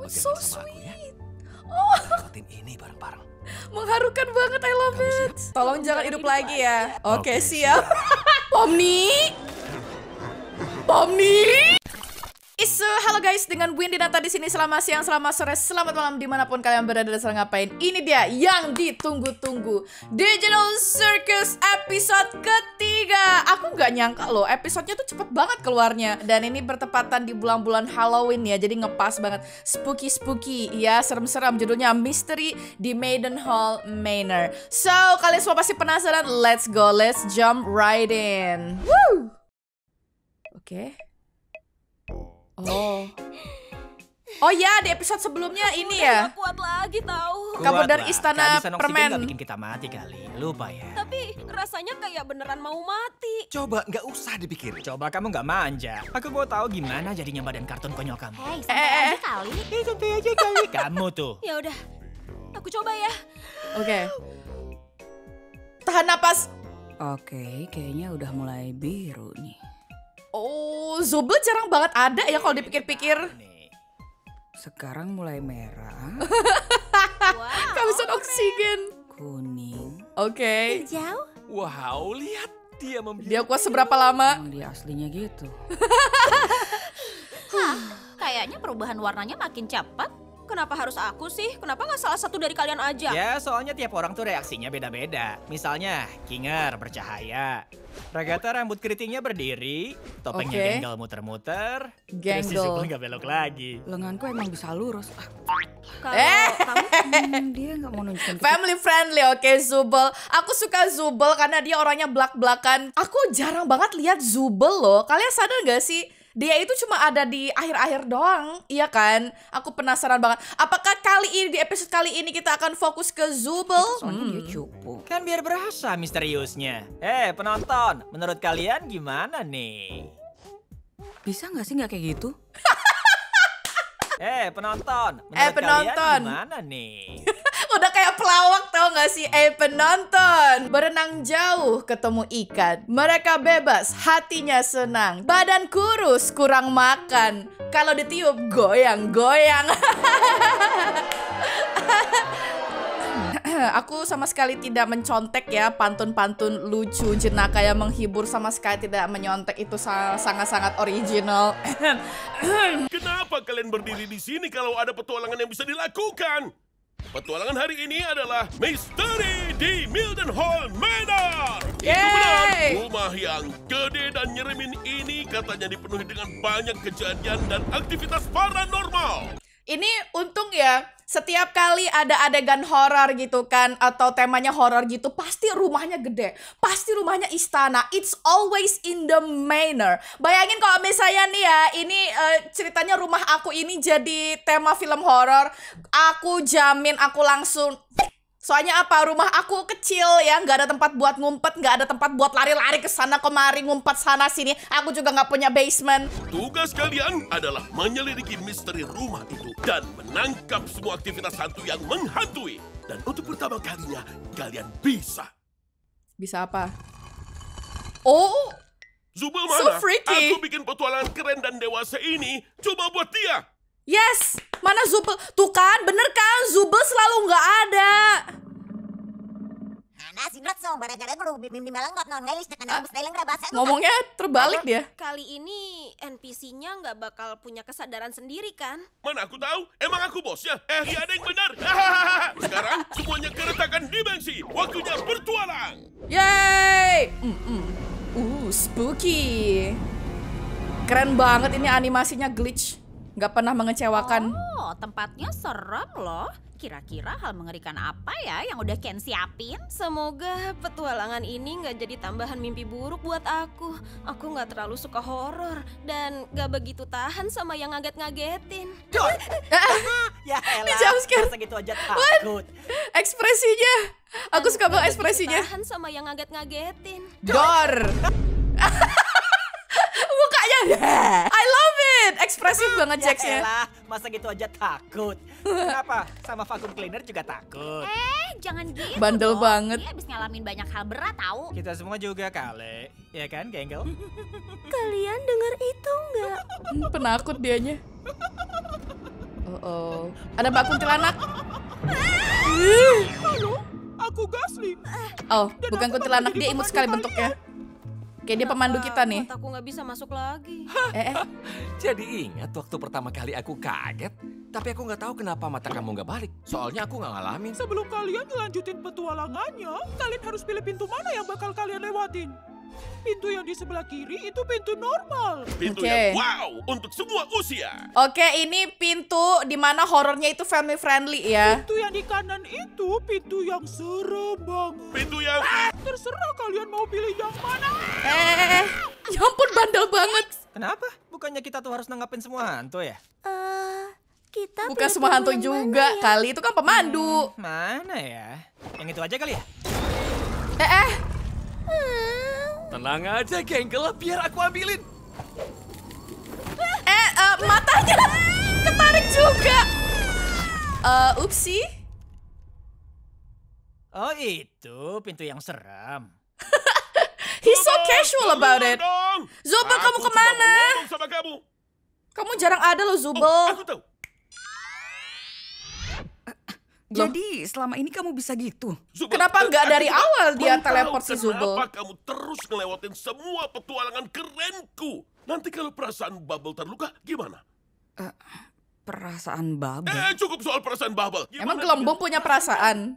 So sweet. Lewatin ini bareng-bareng. Mengharukan banget, I love it. Tolong jangan hidup lagi ya. Oke, Oke, siap. Pomni. Pomni. Halo guys, dengan Windy Nata di sini. Selamat siang, selamat sore, selamat malam dimanapun kalian berada dan sedang ngapain. Ini dia yang ditunggu-tunggu, Digital Circus episode ketiga. Aku nggak nyangka loh, episodenya tuh cepet banget keluarnya. Dan ini bertepatan di bulan-bulan Halloween ya, jadi ngepas banget. Spooky, ya serem-serem. Judulnya Mystery di Maidenhall Manor. So, kalian semua pasti penasaran. Let's go, let's jump right in. Woo! Oke. Oh ya, di episode sebelumnya ini ya. Gak kuat lagi tahu. Kabur dari istana permen. Gak bikin kita mati kali, lupa ya. Tapi rasanya kayak beneran mau mati. Coba nggak usah dipikirin. Coba kamu nggak manja. Aku mau tahu gimana jadinya badan kartun konyol kamu. Hei, santai aja kali. Santai aja kali. Kamu tuh. Ya udah, aku coba ya. Oke. Tahan napas. Oke, kayaknya udah mulai biru nih. Oh, Zobel jarang banget ada ya kalau dipikir-pikir. Sekarang mulai merah, Wow. Kehabisan oksigen. kuning. Oke. Jauh. Wow, lihat dia Dia kuat seberapa lama? Emang dia aslinya gitu. Kayaknya perubahan warnanya makin cepat. Kenapa harus aku sih? Kenapa nggak salah satu dari kalian aja? Ya, soalnya tiap orang tuh reaksinya beda-beda. Misalnya, Kinger bercahaya. Ragata rambut keritingnya berdiri. Topengnya Oke. Genggel muter-muter. Genggel. Terus si Supel nggak belok lagi. Lenganku emang bisa lurus. Kalau kamu Dia nggak mau nunjukin. Family friendly, oke Zubel. Aku suka Zubel karena dia orangnya blak-blakan. Aku jarang banget lihat Zubel loh. Kalian sadar gak sih? Dia itu cuma ada di akhir-akhir doang, iya kan? Aku penasaran banget. Apakah kali ini, di episode kali ini kita akan fokus ke Zubel? Soalnya dia cupu. Kan biar berasa misteriusnya. Penonton, menurut kalian gimana nih? Bisa nggak sih nggak kayak gitu? Penonton, menurut penonton. kalian gimana nih? Udah kayak pelawak tau gak sih? Penonton. Berenang jauh ketemu ikan. Mereka bebas, hatinya senang. Badan kurus, kurang makan. Kalau ditiup, goyang-goyang. Aku sama sekali tidak mencontek ya pantun-pantun lucu jenaka yang menghibur, sama sekali tidak menyontek. Itu sangat-sangat original. Kenapa kalian berdiri di sini kalau ada petualangan yang bisa dilakukan? Petualangan hari ini adalah Misteri di Maidenhall Manor. Itu benar, Yeay! rumah yang gede dan nyeremin ini katanya dipenuhi dengan banyak kejadian dan aktivitas paranormal. Ini untung ya, setiap kali ada adegan horor gitu kan, atau temanya horor gitu, pasti rumahnya gede, pasti rumahnya istana. It's always in the manor. Bayangin kalau misalnya nih ya, ini ceritanya rumah aku ini jadi tema film horor, aku jamin aku langsung. Soalnya apa? Rumah aku kecil ya, nggak ada tempat buat ngumpet, nggak ada tempat buat lari-lari ke sana kemari, ngumpet sana sini. Aku juga nggak punya basement. Tugas kalian adalah menyelidiki misteri rumah itu dan menangkap semua aktivitas hantu yang menghantui. Dan untuk pertama kalinya, kalian bisa. Bisa apa? Oh, Zubel So mana? freaky. Aku bikin petualangan keren dan dewasa ini cuma buat dia. yes! Mana Zubel? Tuh kan, bener kan? Zubel selalu nggak ada. Ngomongnya terbalik dia. kali ini NPC-nya nggak bakal punya kesadaran sendiri kan? Mana aku tahu? Emang aku bosnya? Dia ada yang benar. Sekarang semuanya keretakan dimensi. Waktunya bertualang. Yeay! Spooky. Keren banget ini animasinya glitch. Nggak pernah mengecewakan. Oh, tempatnya serem loh. Kira-kira hal mengerikan apa ya yang udah Ken siapin? Semoga petualangan ini nggak jadi tambahan mimpi buruk buat aku. Aku nggak terlalu suka horor dan nggak begitu tahan sama yang ngaget-ngagetin. Ya elah, jump scare. masa gitu aja takut. Ekspresinya. Aku suka banget Nggak begitu ekspresinya. Tahan sama yang ngaget-ngagetin. Dor. Mukanya. I love it. Ekspresif banget Ya Jax-nya. elah, masa gitu aja takut. Kenapa? Sama vacuum cleaner juga takut. Jangan gitu Bandel dong. banget. Dia habis ngalamin banyak hal berat tahu. Kita semua juga kali. Ya kan, Genggel? Kalian dengar itu nggak? Penakut dianya. Ada Mbak Kuntilanak. Halo, aku Gasly. Oh, bukan kuntilanak, dia imut sekali bentuknya. Kayak dia pemandu kita nih. Aku nggak bisa masuk lagi. Jadi ingat waktu pertama kali aku kaget, tapi aku nggak tahu kenapa mata kamu nggak balik. Soalnya aku nggak ngalamin. Sebelum kalian ngelanjutin petualangannya, kalian harus pilih pintu mana yang bakal kalian lewatin. Pintu yang di sebelah kiri itu pintu normal. Pintu Oke. yang wow untuk semua usia. Oke, ini pintu dimana horornya itu family friendly ya. Pintu yang di kanan itu pintu yang serem banget. Pintu yang Terserah kalian mau pilih yang mana. Ya ampun, bandel banget. Kenapa? Bukannya kita tuh harus nanggapin semua hantu ya? Kita Bukan semua hantu juga, kali itu kan pemandu. Mana ya? Yang itu aja kali ya? Tenang aja, Genggel, biar aku ambilin. Matanya ketarik juga. Upsi. Oh itu pintu yang seram. He's so casual about it. Dong. Zubel, kamu Aku cuma kemana? mau ngomong sama kamu. Kamu jarang ada loh, Zubel. Aku tahu. Jadi selama ini kamu bisa gitu? Zubel, Kenapa nggak aku dari tahu. awal dia Kamu tahu teleport si Zubel? Kenapa kamu terus ngelewatin semua petualangan kerenku? Nanti kalau perasaan Bubble terluka, gimana? Perasaan Bubble. Cukup soal perasaan Bubble. Emang Gelembung punya perasaan?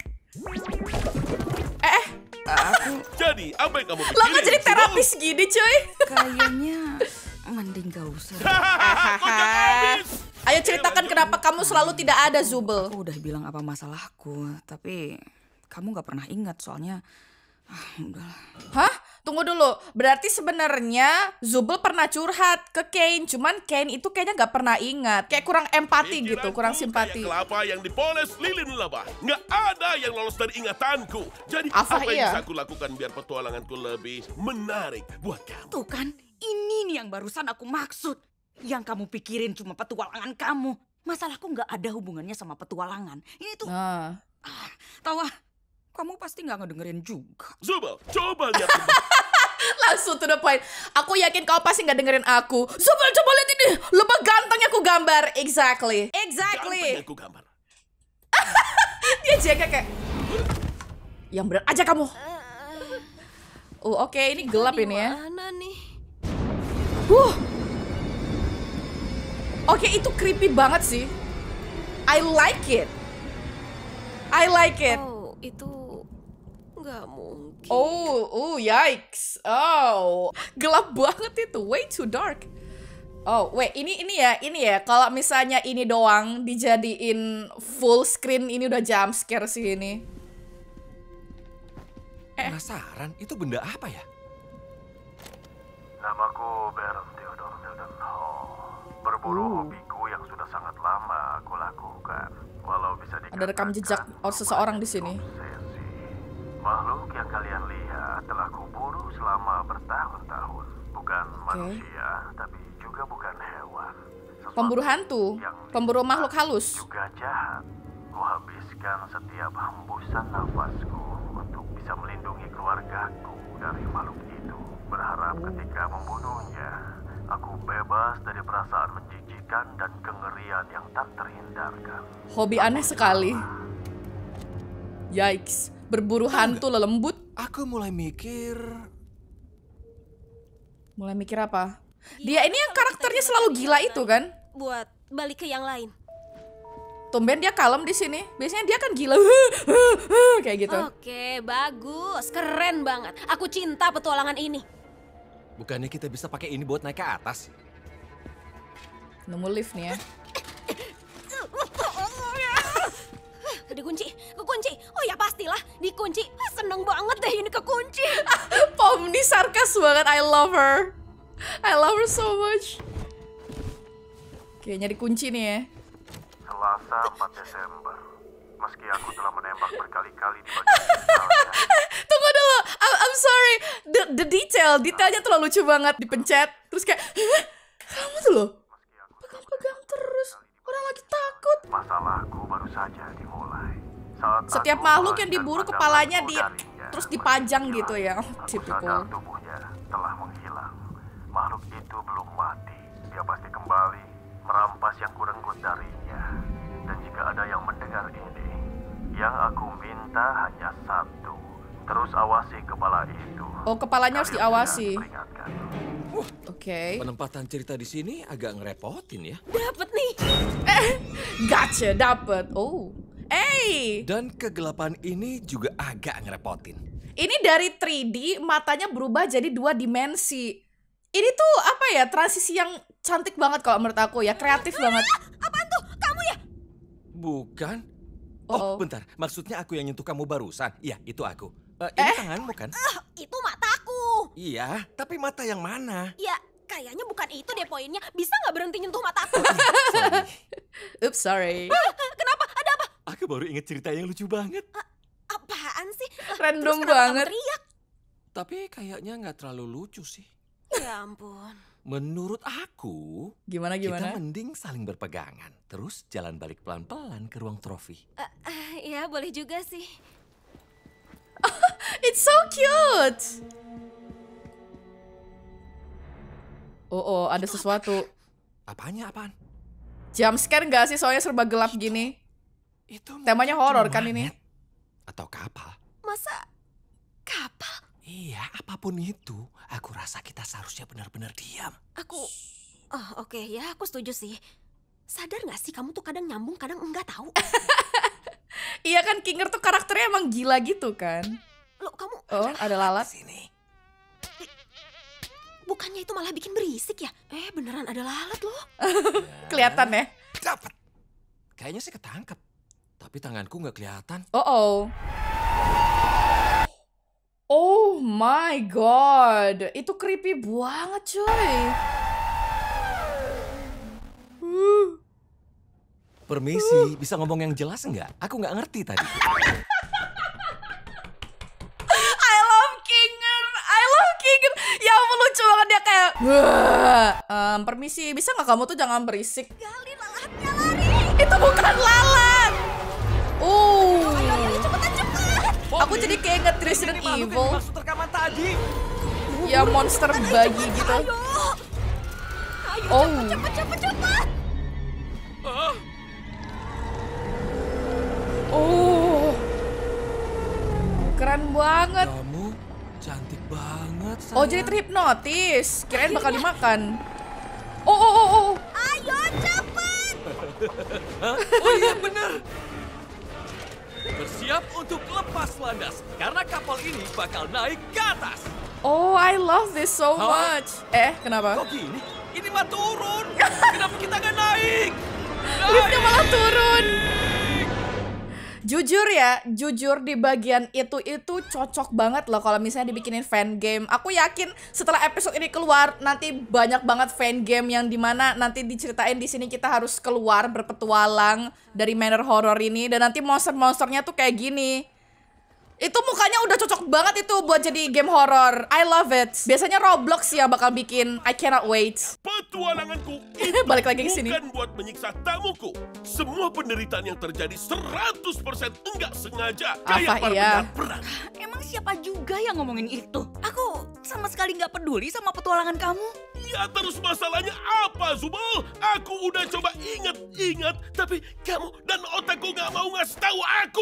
Jadi, apa yang kamu Lo pikirin? nggak jadi Zubel? terapis gini, cuy? Kayaknya mending gak usah. Kocak habis. Ayo ceritakan kenapa kamu selalu tidak ada, Zubel. Aku udah bilang apa masalahku, tapi kamu gak pernah ingat soalnya. Udahlah. Hah? Tunggu dulu. Berarti sebenarnya Zubel pernah curhat ke Kane, cuman Kane itu kayaknya nggak pernah ingat. Kayak kurang empati gitu, Pikiranku kurang simpati. Kayak kelapa yang dipoles lilin lebah. Nggak ada yang lolos dari ingatanku. Jadi Afah, apa iya. yang bisa aku lakukan biar petualanganku lebih menarik buat kamu? Tuh kan, ini nih yang barusan aku maksud. Yang kamu pikirin cuma petualangan kamu. Masalahku gak ada hubungannya sama petualangan. Ini tuh, Nah. tahu ah, kamu pasti gak ngedengerin juga. Zubel, coba lihat. Langsung to the point. Aku yakin kau pasti nggak dengerin aku. Zubel, coba lihat ini. Lebih ganteng aku gambar. Exactly. Ganteng aku gambar. Dia jaga kayak. Yang benar aja kamu. Oh, oke, ini gelap ini ya. Mana nih? Oke, itu creepy banget sih. I like it. I like it. Oh, itu nggak mungkin. Oh, yikes. Oh, gelap banget itu. Way too dark. Oh, wait, ini ya. Kalau misalnya ini doang dijadiin full screen, ini udah jump scare sih ini. Penasaran, itu benda apa ya? Namaku Baron Theodore Mildenhall. Berburu hobiku yang sudah sangat lama aku lakukan. Walau bisa dikatakan Ada rekam jejak seseorang di sini. obsesi. Makhluk yang kalian lihat telah kuburu selama bertahun-tahun. Bukan manusia, tapi juga bukan hewan. Sesuatu Pemburu hantu, yang pemburu makhluk halus. juga jahat. Kuhabiskan setiap hembusan nafasku untuk bisa melindungi keluargaku dari makhluk itu. Berharap ketika membunuhnya, aku bebas dari perasaan menjijikan dan kengerian yang tak terhindarkan. Hobi aneh sekali. Yikes, berburu hantu lelembut. Aku mulai mikir... Mulai mikir apa? Dia ini yang karakternya selalu gila itu kan? Buat balik ke yang lain. Tumben dia kalem di sini. Biasanya dia kan gila. Kayak gitu. Oke, bagus. Keren banget. Aku cinta petualangan ini. Bukannya kita bisa pakai ini buat naik ke atas? Nemu lift nih ya. Dikunci, kekunci. Oh ya pastilah, dikunci. Seneng banget deh ini kekunci. Pomni sarkas banget. I love her. I love her so much. Kayaknya dikunci nih ya. Selasa 4 Desember. Meski aku telah menembak berkali-kali di bagian finalnya, Tunggu dulu. I'm sorry. The detailnya tuh lucu banget. Dipencet. Terus kayak, "Hah? Kamu tuh loh. Pegang-pegang terus. Orang lagi takut. masalahku baru saja dimulai. Saat Setiap aku makhluk yang melarikan diburu pandanganku kepalanya darinya, terus dipajang melihat gitu ya. aku Typical. sadar tubuhnya telah menghilang. Makhluk itu belum mati. Dia pasti kembali merampas yang kurenggut darinya. ada yang mendengar ini, yang aku minta hanya satu. Terus awasi kepala itu. Oh, kepalanya harus diawasi. Peringatkan. Oke. Penempatan cerita di sini agak ngerepotin ya. Dapet nih. Gotcha, dapet. Oh. Dan kegelapan ini juga agak ngerepotin. Ini dari 3D, matanya berubah jadi 2 dimensi. Ini tuh apa ya, transisi yang cantik banget kalau menurut aku ya, kreatif banget. Apaan tuh? Kamu ya? Bukan? Oh. Bentar. Maksudnya aku yang nyentuh kamu barusan. Iya, itu aku. Ini tanganmu kan? Itu mataku. Iya, tapi mata yang mana? Ya, kayaknya bukan itu deh poinnya. Bisa nggak berhenti nyentuh mataku? Sorry. Oops, sorry. Kenapa? Ada apa? Aku baru inget cerita yang lucu banget. Apaan sih? Random Terus kenapa kamu banget. teriak? Tapi kayaknya nggak terlalu lucu sih. Ya ampun. Menurut aku, Gimana? kita mending saling berpegangan. Terus jalan balik pelan-pelan ke ruang trofi. Ya boleh juga sih. It's so cute. Oh, ada sesuatu. Apaan? Jump scare nggak sih? Soalnya serba gelap gini. Itu Temanya mungkin horor cuma kan ini? magnet. Atau kapal. Masa kapal? Iya, apapun itu, aku rasa kita seharusnya benar-benar diam. Oke, ya aku setuju sih. Sadar gak sih kamu tuh kadang nyambung, kadang enggak tahu. Iya kan, Kinger tuh karakternya emang gila gitu kan. Loh, kamu Oh, ada lalat. Sini. bukannya itu malah bikin berisik ya? Beneran ada lalat loh. Kelihatan ya? Dapat. Kayaknya sih ketangkep. Tapi tanganku nggak kelihatan. Oh. Oh my god, itu creepy banget cuy. Permisi, bisa ngomong yang jelas nggak? Aku nggak ngerti tadi. I love Kinger. Ya ampun lucu banget dia kayak. Permisi, bisa nggak kamu tuh jangan berisik? Gali lalatnya lari. Itu bukan lalat. Ayo, cepetan. Aku jadi keinget Resident Evil. Maksud rekaman tadi. Ya monster bayi gitu. Ayo, cepet. Oh. Keren banget. Kamu cantik banget, sayang. Oh, jadi terhipnotis. Kirain bakal dimakan. Oh. Ayo, cepet. Oh iya bener. Bersiap untuk lepas landas. Karena kapal ini bakal naik ke atas. Oh, I love this so much. Kenapa? Kok gini? Ini mah turun. Kenapa kita nggak naik? Liftnya malah turun. Jujur di bagian itu cocok banget loh kalau misalnya dibikinin fan game. Aku yakin setelah episode ini keluar nanti banyak banget fan game yang dimana nanti diceritain di sini kita harus keluar berpetualang dari manor horror ini dan nanti monster-monsternya tuh kayak gini. Itu mukanya udah cocok banget itu buat jadi game horror. I love it. Biasanya Roblox yang bakal bikin. I cannot wait. Petualanganku itu Balik lagi ke sini. bukan buat menyiksa tamuku. Semua penderitaan yang terjadi 100% enggak sengaja. Kayak para iya? penjahat perang. Emang siapa juga yang ngomongin itu? Aku sama sekali nggak peduli sama petualangan kamu. Ya terus masalahnya apa, Zubul? Aku udah coba ingat, tapi kamu dan otakku gak mau ngasih tahu aku.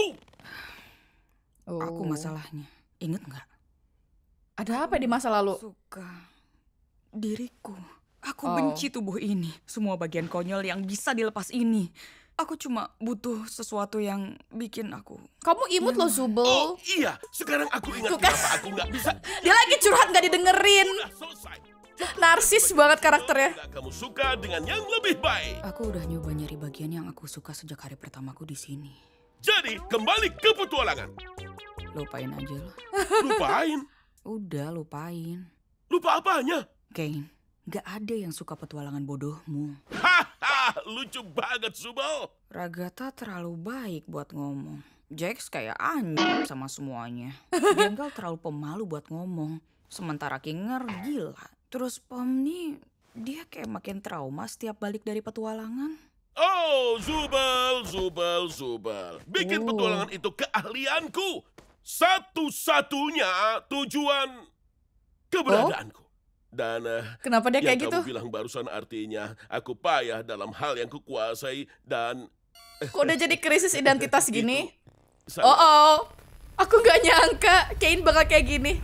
Aku masalahnya, inget nggak? Ada apa di masa lalu? Suka diriku. Aku benci tubuh ini. Semua bagian konyol yang bisa dilepas ini. Aku cuma butuh sesuatu yang bikin aku. Kamu imut loh, Zubul. Oh iya, sekarang aku ingat Tuh kan. kenapa aku gak bisa. Dia lagi curhat gak didengerin. Udah selesai. Narsis banget karakternya. Gak kamu suka dengan yang lebih baik. Aku udah nyoba nyari bagian yang aku suka sejak hari pertamaku di sini. Jadi kembali ke petualangan. Lupain aja lah. Lupain. Udah lupain. Lupa apanya? Kane, gak ada yang suka petualangan bodohmu. Haha, lucu banget, Zubul. Ragata terlalu baik buat ngomong. Jax kayak anjing sama semuanya. Jenggal terlalu pemalu buat ngomong. Sementara Kinger gila. Terus Pomni, dia kayak makin trauma setiap balik dari petualangan. Oh, Zubul. Bikin petualangan itu keahlianku. Satu-satunya tujuan keberadaanku. Dan Kenapa dia yang kayak gitu? kamu bilang barusan artinya aku payah dalam hal yang kukuasai dan Kok udah jadi krisis identitas gini? Sangat- Oh, aku nggak nyangka Kane bakal kayak gini.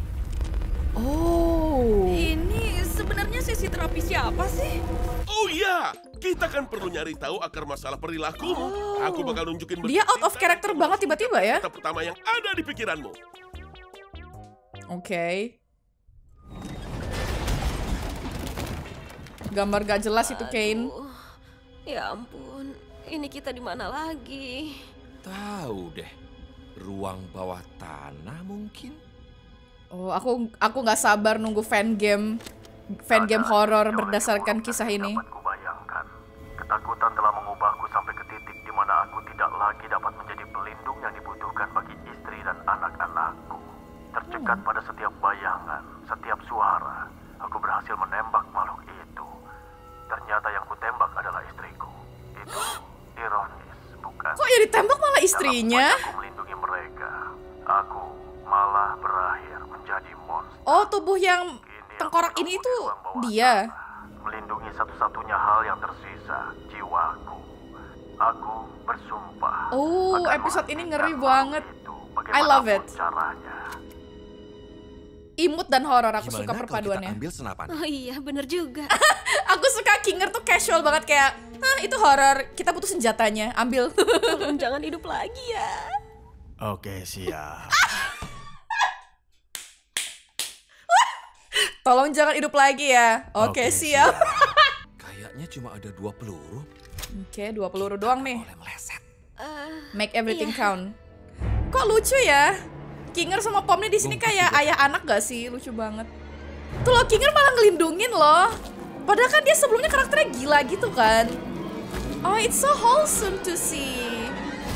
Oh, Ini sebenarnya sesi terapi siapa sih? Oh iya, kita kan perlu nyari tahu akar masalah perilakumu. Aku bakal nunjukin dia out of character banget tiba-tiba ya. kata pertama yang ada di pikiranmu. Oke. Gambar gak jelas itu Kane. Aduh, ya ampun, ini kita di mana lagi? Tahu deh, ruang bawah tanah mungkin? Oh, aku nggak sabar nunggu fan game horor berdasarkan kisah ini. Dapat kubayangkan. Ketakutan telah mengubahku sampai ke titik di mana aku tidak lagi dapat menjadi pelindung yang dibutuhkan bagi istri dan anak-anakku. Tercekat pada setiap bayangan, setiap suara, aku berhasil menembak makhluk itu. Ternyata yang kutembak adalah istriku. Itu ironis, bukan? Kok ya ditembak malah istrinya? Dalam upaya aku melindungi mereka, aku malah berakhir menjadi monster. Oh, tubuh yang tengkorak ini itu dia. Melindungi satu-satunya hal yang tersisa, jiwaku. Aku bersumpah. Oh, akan episode ini ngeri menghentikan banget. makhluk itu, I love it. bagaimanapun caranya. Imut dan horor, aku Gimana suka kalau kita perpaduannya. ambil senapan? Oh iya, bener juga. Aku suka Kinger tuh casual banget kayak, hah itu horor, kita butuh senjatanya, ambil. Tolong jangan hidup lagi ya. Oke, siap. Tolong jangan hidup lagi ya. Oke, siap. Kayaknya cuma ada 2 peluru. Oke, 2 peluru doang nih. Boleh meleset. Make everything count. Kok lucu ya? Kinger sama Pomni di sini kayak ayah anak gak sih? Lucu banget. Tuh loh, Kinger malah ngelindungin loh. Padahal kan dia sebelumnya karakternya gila gitu kan. Oh, it's so wholesome to see.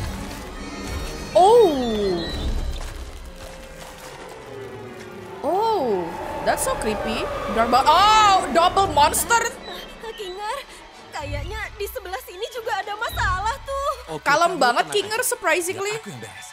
Oh. Oh, that's so creepy. Double monster. Kinger, kayaknya di sebelah sini juga ada masalah tuh. Oke, Kalem kamu banget tenang Kinger aja. surprisingly. Biar aku yang beresin.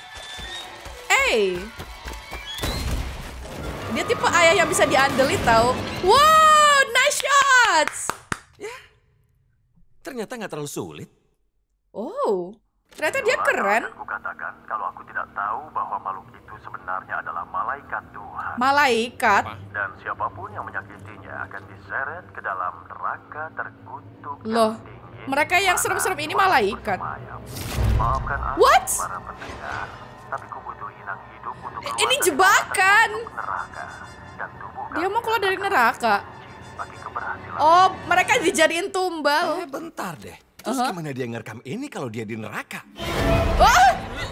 Dia tipe ayah yang bisa diandelin tau. Wow, nice shots. Ternyata nggak terlalu sulit. Oh, ternyata dia keren. Aku katakan kalau aku tidak tahu bahwa makhluk itu sebenarnya adalah malaikat Tuhan. Malaikat. Dan siapapun yang menyakitinya akan diseret ke dalam neraka terkutuk Loh, yang dingin. mereka yang serem-serem ini malaikat. Bersemayam. Maafkan aku What? para pendengar, tapi ku butuh inang hidup untuk keluar Ini dari jebakan. terkutuk neraka. Dan tubuh Dia mau kalian keluar dari akan neraka. kunci bagi keberhasilan. Oh, mereka dijadiin tumbal. Bentar deh. Terus gimana dia ngerekam ini kalau dia di neraka? Wah,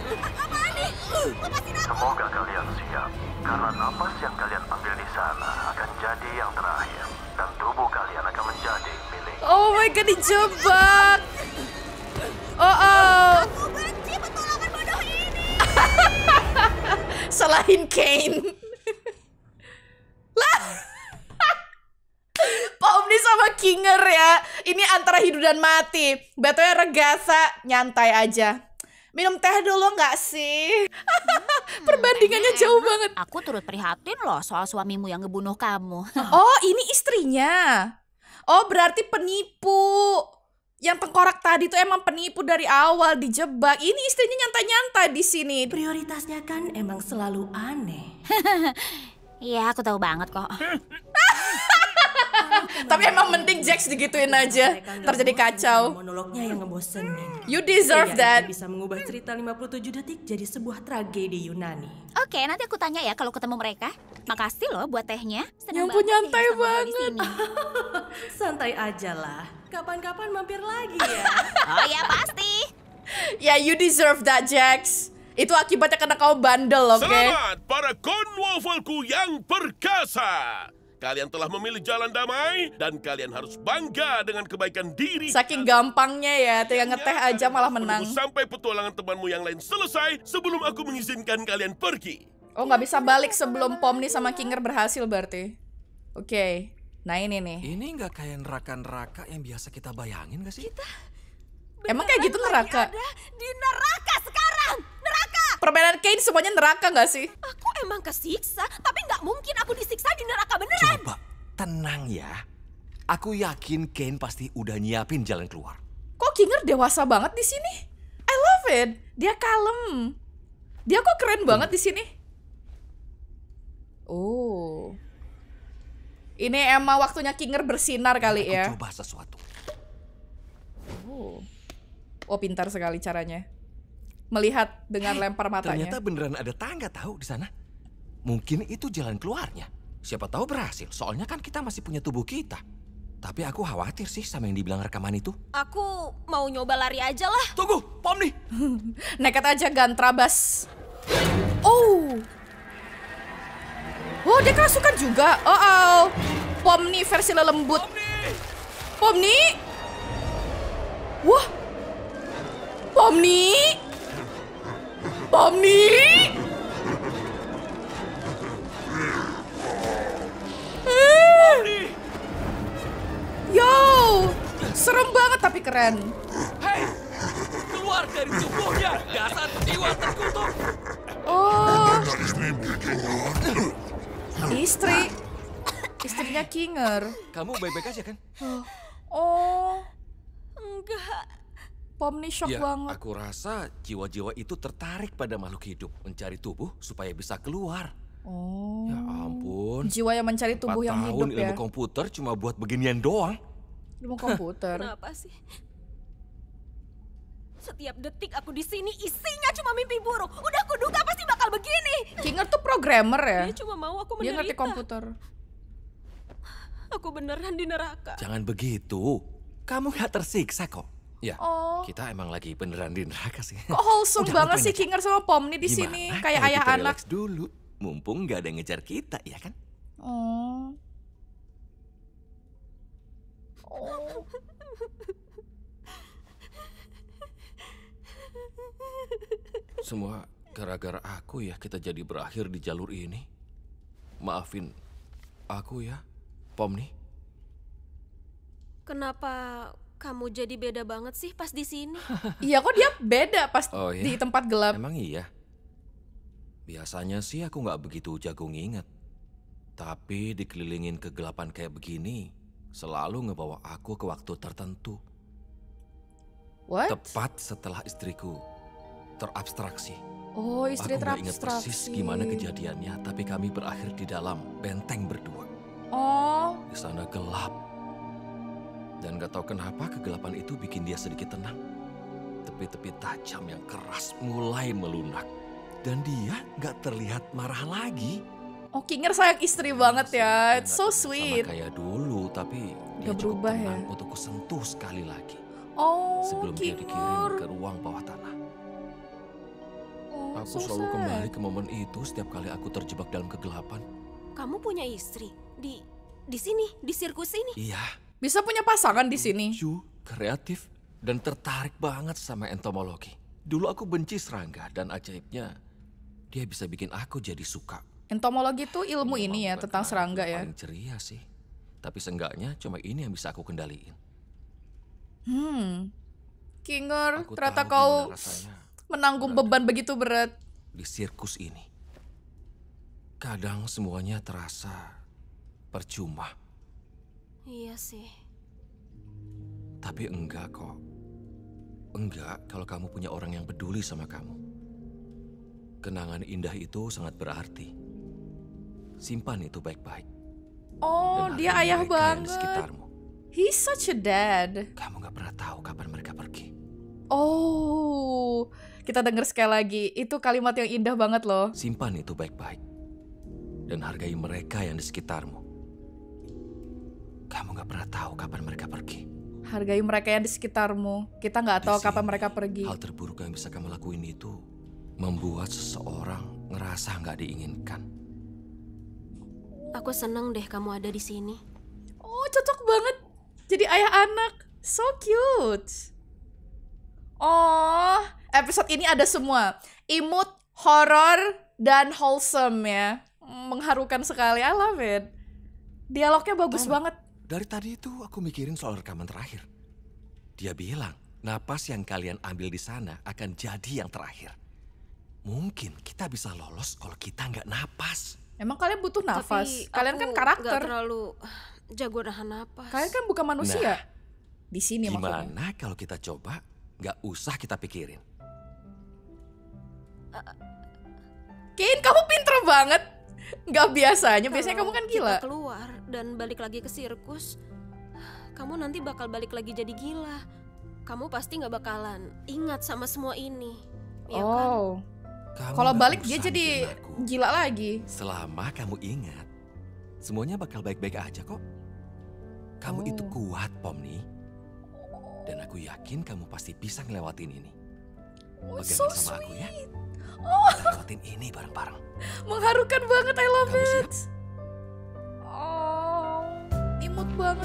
Semoga kalian siap, karena napas yang kalian ambil di sana akan jadi yang terakhir, dan tubuh kalian akan menjadi milik. oh my god, dijebak. Oh. Aku benci petualangan bodoh ini. Salahin Kane. Lah. Pomni sama Kinger ya. Ini antara hidup dan mati. Betulnya Regasa nyantai aja. Minum teh dulu nggak sih? Perbandingannya jauh banget. Aku turut prihatin loh soal suamimu yang ngebunuh kamu. Oh, ini istrinya. Oh, berarti penipu. Yang tengkorak tadi tuh emang penipu dari awal, dijebak. Ini istrinya nyantai-nyantai di sini. Prioritasnya kan emang selalu aneh. Iya, aku tahu banget kok. Tapi emang penting Jax digituin aja. Terjadi kacau. Monolognya yang ngebosenin. You deserve Iya, that. dia bisa mengubah cerita 57 detik jadi sebuah tragedi Yunani. Oke, nanti aku tanya ya kalau ketemu mereka. Makasih loh buat tehnya. Ya Senang ampun, banget nyantai bisa ngobrol di banget. sini. Santai aja lah. Kapan-kapan mampir lagi ya. Oh ya pasti. Ya, you deserve that, Jax. Itu akibatnya karena kamu bandel, oke? Selamat para konwofelku yang perkasa. Kalian telah memilih jalan damai dan kalian harus bangga dengan kebaikan diri. Saking gampangnya ya, tinggal ngeteh aja malah menang. Menunggu sampai petualangan temanmu yang lain selesai sebelum aku mengizinkan kalian pergi. Oh, nggak bisa balik sebelum Pomni sama Kinger berhasil berarti. Oke. Nah ini nih. Ini nggak kayak neraka-neraka yang biasa kita bayangin gak sih? Emang kayak gitu neraka? Ada di neraka sekarang. Neraka. Permainan Kane semuanya neraka nggak sih? Aku emang kesiksa, tapi nggak mungkin aku disiksa di neraka beneran. Coba tenang ya. Aku yakin Kane pasti udah nyiapin jalan keluar. Kok Kinger dewasa banget di sini? Vid. Dia kalem. Dia kok keren banget di sini. Oh. Ini emang waktunya Kinger bersinar kali ya. Aku coba sesuatu. Oh, pintar sekali caranya. Melihat dengan lempar matanya. Ternyata beneran ada tangga tahu di sana. Mungkin itu jalan keluarnya. Siapa tahu berhasil, soalnya kan kita masih punya tubuh kita. Tapi aku khawatir sih sama yang dibilang rekaman itu. Aku mau nyoba lari aja lah. Tunggu, Pomni. Nekat aja Gantrabas. Oh. Oh, dia kerasukan juga. Oh. Pomni versi lelembut. Pomni. Wah. Pomni. Pomni. Yo, serem banget tapi keren. Hei, keluar dari tubuhnya, dasar jiwa terkutuk. Oh, istrinya Kinger. Kamu baik-baik aja kan? Oh, Enggak. Pomni shock Ya, banget. aku rasa jiwa-jiwa itu tertarik pada makhluk hidup, mencari tubuh supaya bisa keluar. Oh, Ya ampun. jiwa yang mencari tubuh 4 yang tahun hidup ya. ilmu komputer cuma buat beginian doang. Ilmu komputer. Kenapa sih? Setiap detik aku di sini isinya cuma mimpi buruk. Udah aku duga pasti bakal begini. Kinger tuh programmer ya. Dia cuma mau aku Dia menderita. ngerti komputer. Aku beneran di neraka. Jangan begitu. Kamu gak tersiksa kok. Ya, Oh. kita emang lagi beneran di neraka sih. Kok wholesome Udah, banget lupain sih aja. Kinger sama Pomni di Gimana sini, kayak kalau ayah kita anak. relax dulu, mumpung gak ada yang ngejar kita, ya kan? Oh. Semua gara-gara aku ya kita jadi berakhir di jalur ini. Maafin aku ya, Pomni. Kenapa kamu jadi beda banget sih pas di sini? Iya kok dia beda pas Oh, iya? di tempat gelap. Emang iya? Biasanya sih aku nggak begitu jago nginget. Tapi dikelilingin kegelapan kayak begini, selalu ngebawa aku ke waktu tertentu. What? Tepat setelah istriku terabstraksi. Oh, istri Aku nggak ingat terabstraksi. persis gimana kejadiannya, tapi kami berakhir di dalam benteng berdua. Oh, Di sana gelap. Dan gak tahu kenapa kegelapan itu bikin dia sedikit tenang. Tepi-tepi tajam yang keras mulai melunak. Dan dia gak terlihat marah lagi. oh Kinger sayang istri banget ya. Dia It's nggak so terlihat sweet. Sama kayak dulu, tapi dia Nggak cukup berubah tenang ya? untuk kusentuh sekali lagi. Oh, Sebelum dia Kinger. dikirim ke ruang bawah tanah. Oh, Aku so selalu sad. kembali ke momen itu setiap kali aku terjebak dalam kegelapan. Kamu punya istri di sini, di sirkus ini. Iya. Bisa punya pasangan di sini. Lucu, kreatif, dan tertarik banget sama entomologi. Dulu aku benci serangga dan ajaibnya dia bisa bikin aku jadi suka. Entomologi itu ilmu Memang ini ya bukan tentang karena serangga aku ya. paling ceria sih. Tapi seenggaknya cuma ini yang bisa aku kendaliin. Kinger, Aku ternyata tahu kau gimana rasanya menanggung berada beban begitu berat. di sirkus ini. Kadang semuanya terasa percuma. Iya sih. Tapi enggak kok. Enggak kalau kamu punya orang yang peduli sama kamu. Kenangan indah itu sangat berarti. Simpan itu baik-baik. Oh, Dan dia hargai ayah mereka yang di banget. sekitarmu. He's such a dad. Kamu gak pernah tahu kapan mereka pergi. Oh, kita denger sekali lagi. Itu kalimat yang indah banget loh. Simpan itu baik-baik. Dan hargai mereka yang di sekitarmu. Kamu gak pernah tahu kapan mereka pergi. Hargai mereka yang di sekitarmu. Kita nggak tahu Di kapan sini, mereka pergi. Hal terburuk yang bisa kamu lakuin itu membuat seseorang ngerasa gak diinginkan. Aku seneng deh kamu ada di sini. Oh, cocok banget. Jadi ayah anak. So cute. Oh, episode ini ada semua. Imut, horror, dan wholesome ya. Mengharukan sekali. I love it. Dialognya bagus Tahu nggak? banget. Dari tadi itu aku mikirin soal rekaman terakhir. Dia bilang, napas yang kalian ambil di sana akan jadi yang terakhir. Mungkin kita bisa lolos kalau kita nggak napas. Emang kalian butuh nafas. Tapi Kalian kan aku karakter. Gak terlalu jago nahan napas. Kalian kan bukan manusia. Nah, Di sini maksudnya. Gimana kalau kita coba nggak usah kita pikirin. Kain, kamu pinter banget. Nggak biasanya kamu kan gila. Kita keluar dan balik lagi ke sirkus, kamu nanti bakal balik lagi jadi gila. Kamu pasti nggak bakalan ingat sama semua ini, ya kan? Kalau balik dia jadi gila lagi. Selama kamu ingat, semuanya bakal baik-baik aja kok. Kamu itu kuat, Pomni. Dan aku yakin kamu pasti bisa ngelewatin ini. Pegangin sama aku ya. Kita lewatin ini bareng-bareng. Mengharukan banget, I love Kamu siap? it. Imut banget.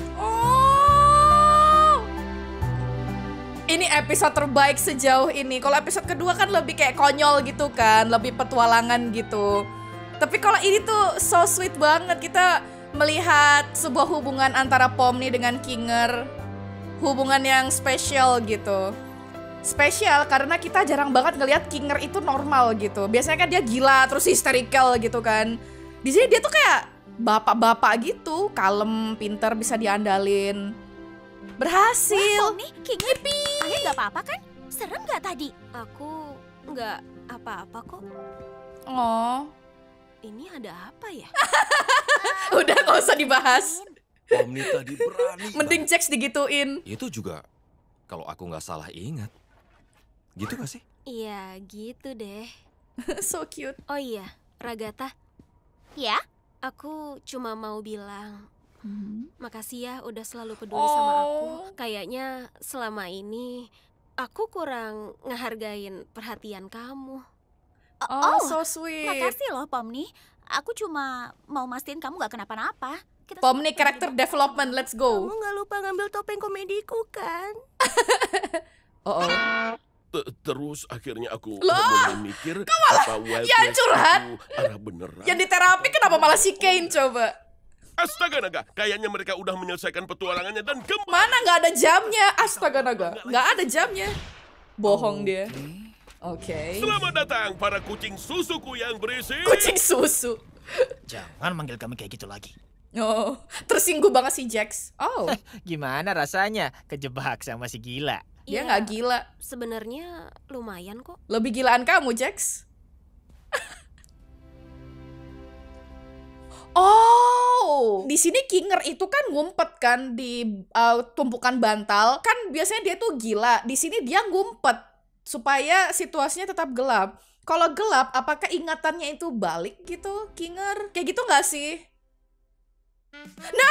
Ini episode terbaik sejauh ini. Kalau episode kedua kan lebih kayak konyol gitu kan, lebih petualangan gitu. Tapi kalau ini tuh so sweet banget. Kita melihat sebuah hubungan antara Pomni dengan Kinger. Hubungan yang spesial gitu. Spesial karena kita jarang banget ngelihat Kinger itu normal gitu. Biasanya kan dia gila terus hysterical gitu kan. Di sini dia tuh kayak bapak-bapak gitu, kalem, pinter, bisa diandalin. Berhasil. Wah, Pomni, Kinger, kalian nggak apa-apa kan? Serem nggak tadi? Aku nggak apa-apa kok. Oh, Ini ada apa ya? udah gak usah dibahas. Pomni tadi berani. Mending Jax digituin. Itu juga kalau aku nggak salah ingat. Gitu gak sih? Iya, gitu deh. So cute. Oh iya, Ragatha, Ya? aku cuma mau bilang makasih ya udah selalu peduli sama aku. Kayaknya selama ini aku kurang ngehargain perhatian kamu. So sweet. Makasih loh, Pomni. Aku cuma mau mastiin kamu nggak kenapa-napa. Kita Pomni character development, let's go. Kamu nggak lupa ngambil topeng komediku kan? Terus akhirnya aku Loh, mulai mikir apa wild yang curhat. itu arah beneran. Yang di terapi kenapa malah si Kane coba? Astaga naga, kayaknya mereka udah menyelesaikan petualangannya dan Mana nggak ada jamnya? Astaga naga, nggak ada jamnya. Bohong dia. Oke. Selamat datang para kucing susuku yang berisik. Kucing susu. Jangan manggil kami kayak gitu lagi. Oh, tersinggung banget si Jax. Oh, Gimana rasanya kejebak sama si gila? dia Ya, nggak gila. Sebenarnya lumayan kok. Lebih gilaan kamu, Jax. Oh, di sini Kinger itu kan ngumpet kan di tumpukan bantal. Kan biasanya dia tuh gila. Di sini dia ngumpet supaya situasinya tetap gelap. Kalau gelap, apakah ingatannya itu balik gitu, Kinger? Kayak gitu nggak sih? No!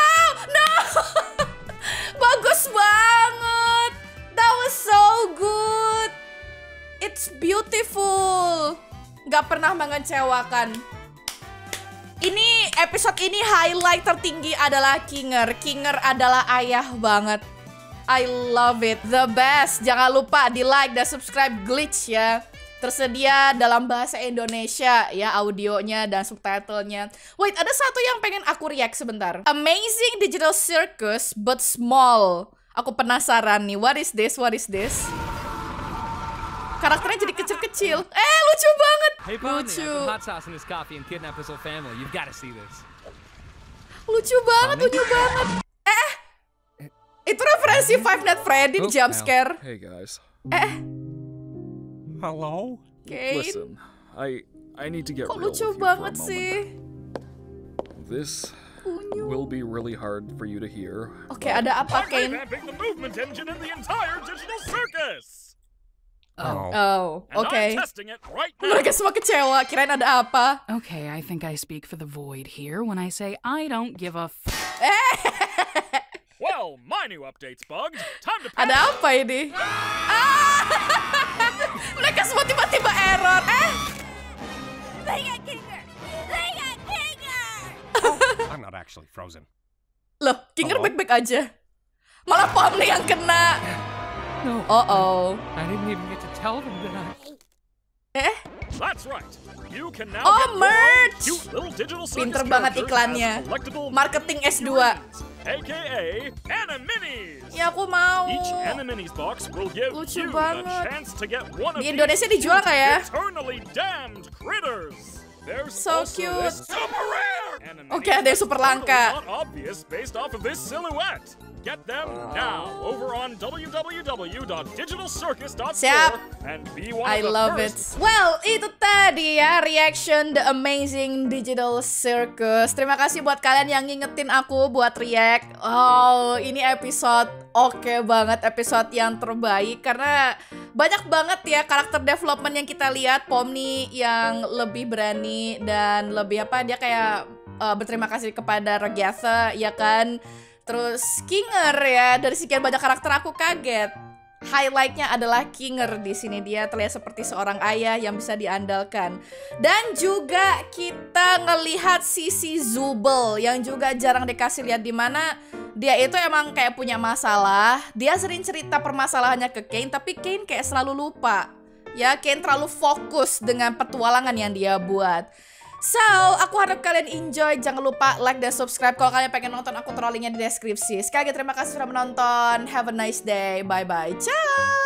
Bagus banget. That was so good. It's beautiful. Gak pernah mengecewakan. Ini episode ini highlight tertinggi adalah Kinger. Kinger adalah ayah banget. I love it. The best. Jangan lupa di like dan subscribe Glitch ya. Tersedia dalam bahasa Indonesia ya, audionya dan subtitlenya. Wait, ada satu yang pengen aku react sebentar. Amazing digital circus but small. Aku penasaran nih, what is this? What is this? Karakternya jadi kecil-kecil. Lucu banget. Hey, Pomni, Lucu. I put hot sauce in this coffee and kidnap his whole family. You've got to see this. Lucu banget, lucu banget. Itu referensi Five Nights at Freddy jump scare. Hey guys. Hello? Kane. Listen, I need to get Kok real lucu with you for a banget moment. sih. This will be really hard for you to hear. Oke, ada apa, I'm Kane? revamping the movement engine in the entire digital circus. Oh, And oke. I'm testing it right now. Mereka semua kecewa, kirain ada apa. Okay, I think I speak for the void here when I say I don't give a Well, my new update's bugged. Time to Ada apa ini? Mereka semua tiba-tiba error. They got Kinger! They got Kinger! I'm not actually frozen. Loh, Kinger baik-baik aja. Malah Pomni yang kena. No. I didn't even get to tell them that That's right. You can now Oh, get more merch! cute little digital circus Pinter banget characters iklannya. as collectible Marketing S2. AKA Animini's. Ya aku mau. Each Animini's box will give Lucu you banget. a chance to get one of Di these Indonesia dijual nggak ya? eternally damned critters. There's So also cute. this super rare Animini Oke, ada yang super langka. totally not obvious based off of this silhouette. get them now over on www.digitalcircus.store Siap. and be one I of the love it. first. Well, itu tadi ya reaction The Amazing Digital Circus. Terima kasih buat kalian yang ngingetin aku buat react. Oh, ini episode oke banget, episode yang terbaik karena banyak banget ya karakter development yang kita lihat. Pomni yang lebih berani dan lebih apa, dia kayak berterima kasih kepada Regiatha ya kan. Terus Kinger ya, dari sekian banyak karakter aku kaget. Highlightnya adalah Kinger di sini, dia terlihat seperti seorang ayah yang bisa diandalkan. Dan juga kita ngelihat sisi Zubel yang juga jarang dikasih lihat, di mana dia itu emang kayak punya masalah. Dia sering cerita permasalahannya ke Kain, tapi Kain kayak selalu lupa. Ya, Kain terlalu fokus dengan petualangan yang dia buat. So, aku harap kalian enjoy. Jangan lupa like dan subscribe. Kalau kalian pengen nonton, aku taruh linknya di deskripsi. Sekali lagi terima kasih sudah menonton. Have a nice day. Bye-bye. Ciao.